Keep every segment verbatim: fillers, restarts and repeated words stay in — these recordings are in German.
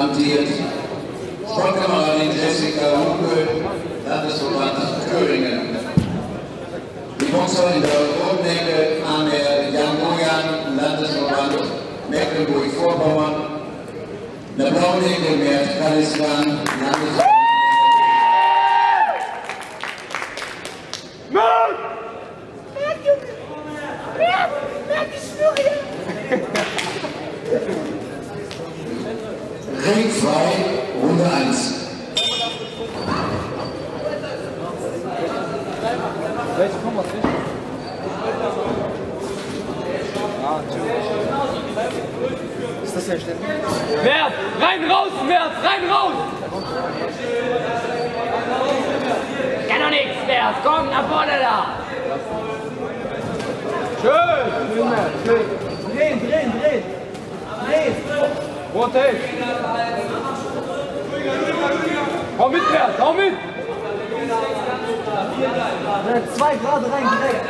hantiert. Sportkameradin Jessica Hupe, Landesverband Thüringen. Die Boxerin der Rotnecke Amer Jan-Bojan, Landesverband Mecklenburg-Vorpommern. Der Blaunecke Mert Kalistan, Landesverband. Mert! Mert, Junge! Mert! Mert, ich schwöre dir! Ring zwei, Runde eins. Welche kommen was nicht? Ist das der Stelle? Mert! Rein raus, Mert! Rein raus! Kann doch nichts, Mert! Komm, nach vorne da! Schön! Schön, Mert! Schön! Drehen, drehen, drehen! Drehen! Rotate! Komm mit, Mert! Komm mit! Zwei gerade rein, direkt.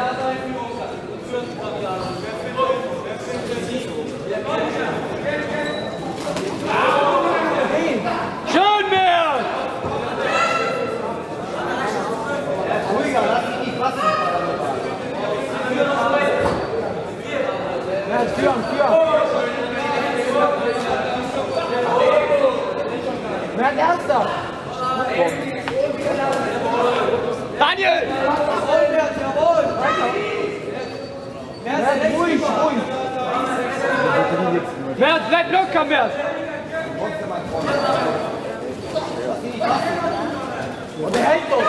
Schön, Mert! Ruhiger, lass dich nicht fassen. Mert, führen, führen. Mert, ernster. Daniel! Jawohl! Mert, ruhig, ruhig. Mert, bleib locker, Mert! Und der hält doch.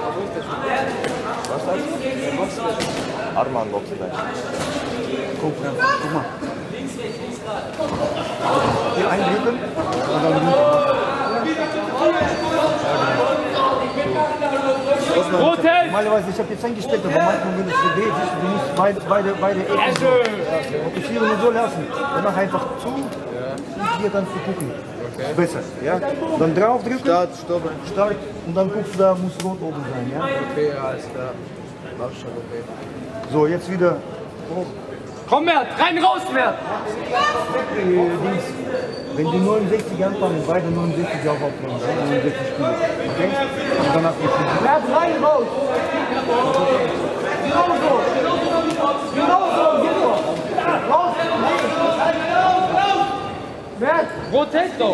Was ist das? Arman Box gleich. Guck, guck mal. Hier einlegen und dann Rotel! normalerweise, ich habe jetzt eingesteckt, aber manchmal, wenn es so geht, du musst beide, beide, beide Ecken so fokussieren und so lassen. Danach einfach zu und hier kannst du gucken. Okay. Besser, ja? Dann draufdrücken. Start, stopp. Start und dann guckst du, da muss rot oben sein, ja? Okay, alles klar. Mach schon, okay. So, jetzt wieder hoch. Komm, Mert! Rein raus, Mert! Äh, Dings. Wenn die neunundsechzig anfangen, beide neunundsechzig auch aufnehmen, neunundsechzig Kilo. Okay? Und danach geht's nicht. Mert, rein, raus! Genau so! Genau so, genau! Raus! Mert! Rotate doch!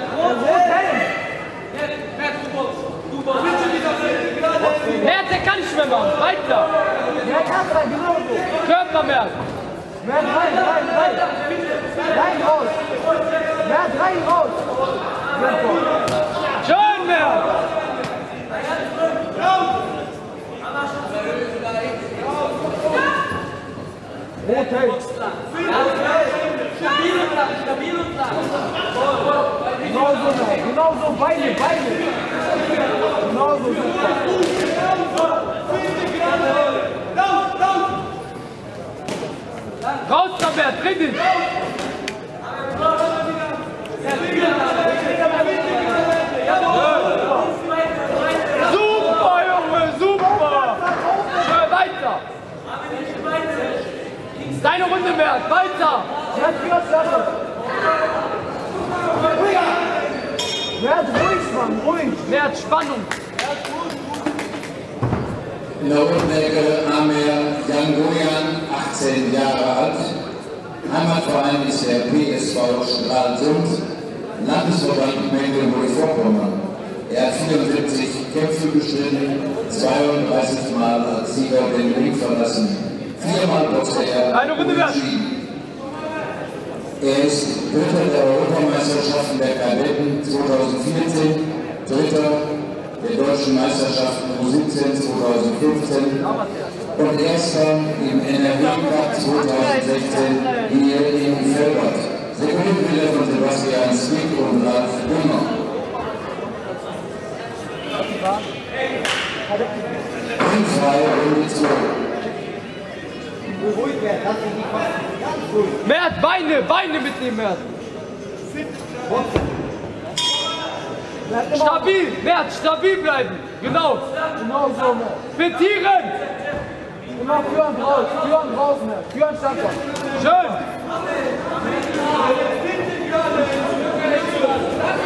Mert, der kann nicht mehr machen! Weiter! Mert, ernster, genau so! Körper, Mert! Mert, rein, rein, rein! Rein, raus! Mert, rein, raus! Schön, Mert! Rotate! Stabil und lang, stabil und lang! Genau so, genau so, beide, beide! Genau so, super! Raus da, Mert! Dreh dich! Super, Junge! Super! Schön, weiter! Deine Runde, Mert! Weiter! Mert, ruhig, Mann, ruhig! Mert, Spannung! In der Rotnecke Amer Jan-Bojan, achtzehn Jahre alt. Heimatverein ist der P S V Stralsund, Landesverband Mecklenburg-Vorpommern. Er hat vierundsiebzig Kämpfe bestritten, zweiunddreißig Mal als Sieger den Ring verlassen. Viermal boxte er Eine Runde mehr. Er ist Dritter der Europameisterschaften der Kadetten zweitausendvierzehn, Dritter der Deutschen Meisterschaften U siebzehn zweitausendfünfzehn und Erster im N R W-Cup zweitausendsechzehn hier in Felbert. Sekundenbilder von Sebastian Zwick und Ralf Brunner. Ring zwei, Runde zwei. Ruhig werden, lass dich nicht fassen. Ganz ruhig. Mert, Beine, Beine mitnehmen, Mert! Stabil, Mert, stabil bleiben! Genau! Genau so, Mert. Fittieren! Immer führen raus, führen raus, Mert. Führen Standort. Schön!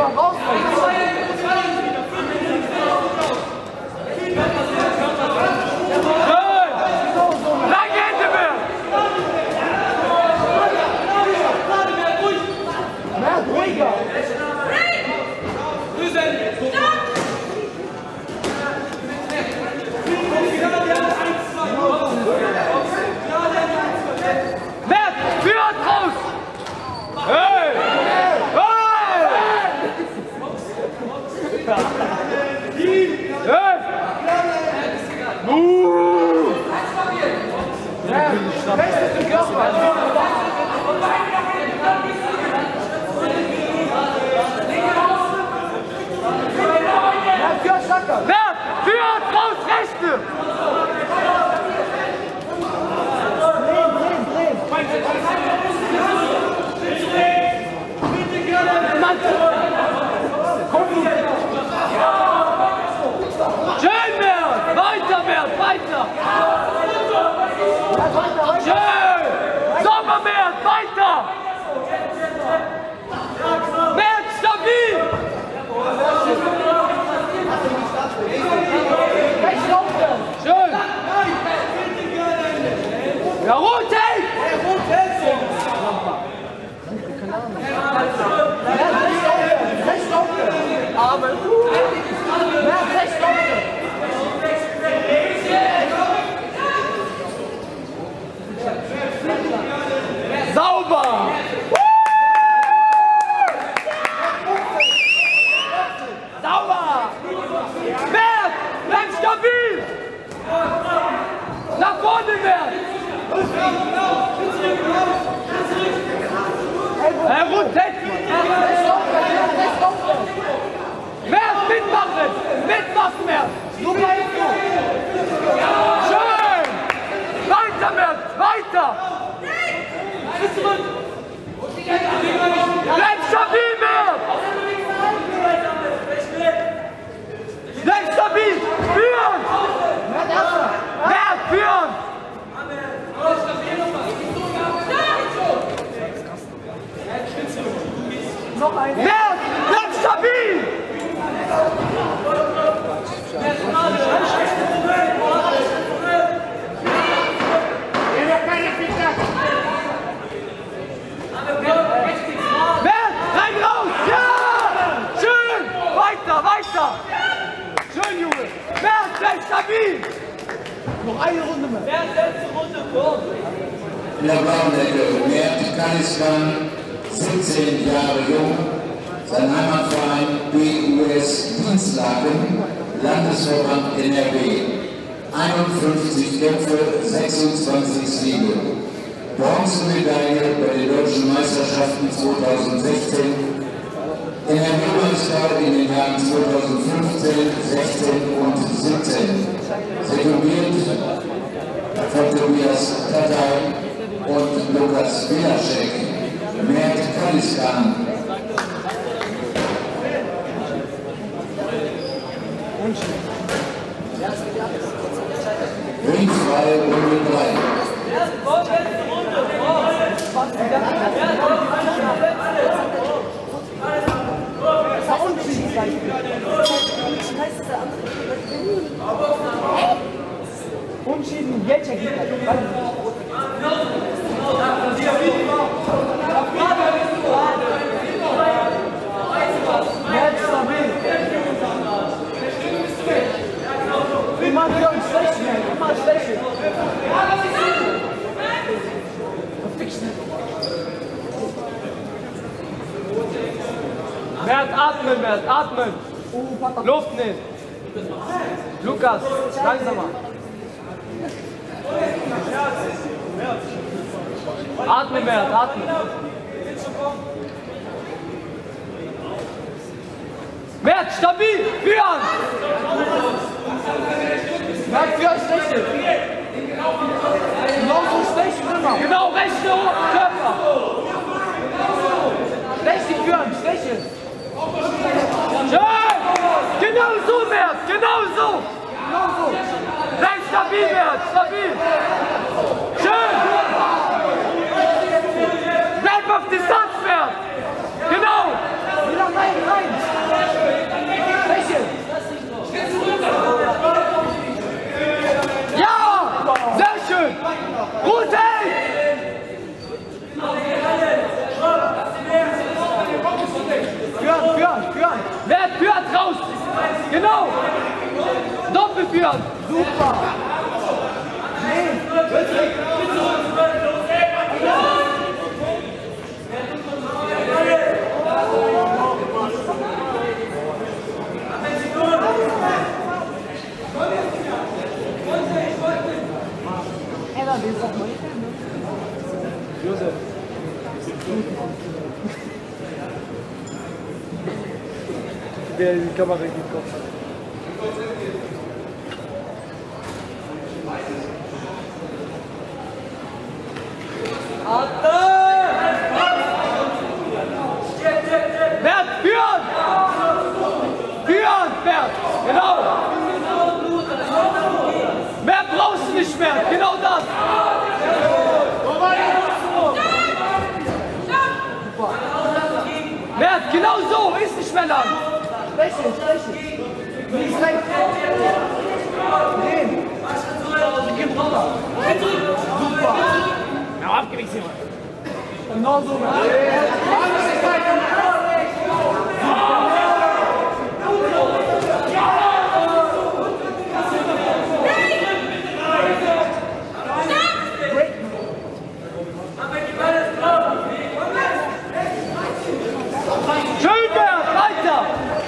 In der blauen Ecke Mert Kaliskan, siebzehn Jahre jung, sein Heimatverein B U S Dienstlaken, Landesverband N R W, einundfünfzig Kämpfe, sechsundzwanzig Siege. Bronzemedaille bei den Deutschen Meisterschaften zweitausendsechzehn, N R W-Meister in den Jahren zweitausendfünfzehn, sechzehn und siebzehn. Sekundiert von Tobias Tatar und Lukas Wilaschek, Mert Kaliskan. Ringfrei Runde drei. Unschieden, jetzt ergibt er. Immer wieder ein Schwächen, immer Schwächen. Mert, atmen, Mert, atmen. Luft nehmen. Lukas, langsamer. Atme, Mert, atme. Mert, stabil, führen! Mert, führen, Stechen. Genau so stechen immer. Genau, rechte Körper. Stechen, führen, stechen. Schön! Genau so, Mert, genau so. Genau so. Bleib stabil, Mert, stabil. Schön! Bleib auf Distanz, Mert. Genau. Wieder rein, rein. führt raus. Genau. Doppel führt. Super. Josef. Der die Kamera in den Kopf hat. Bert, führen! Führen, Bert! Genau! Mehr brauchst du nicht mehr! Genau das! Bert, genau so! Ist nicht mehr lang! Sprechen, sprechen. Nicht rein. Drehen. Super. Ja, abgewichst hier. Genau so! Schön, Bert! Weiter!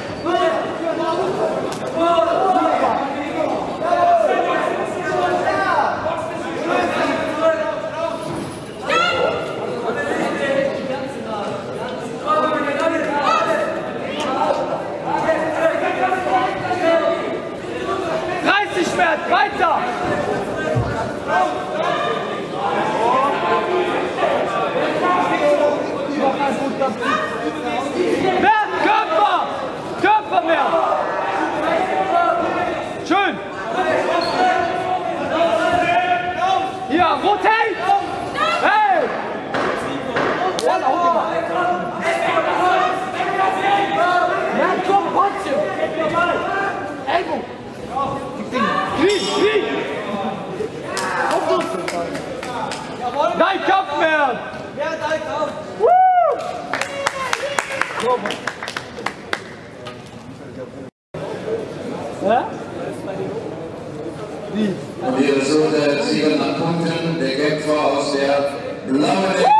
dreißig Bert! Weiter! Bert, Körper! Körper mehr! Schön! Ja, rotate! Hey! Ja, komm, Potze! Ellbogen! Wie, wie! Nein, Kopf mehr! Ja, dein Kampf. Ja? Wir so der Sieger nach Punkten, der Kämpfer aus der blauen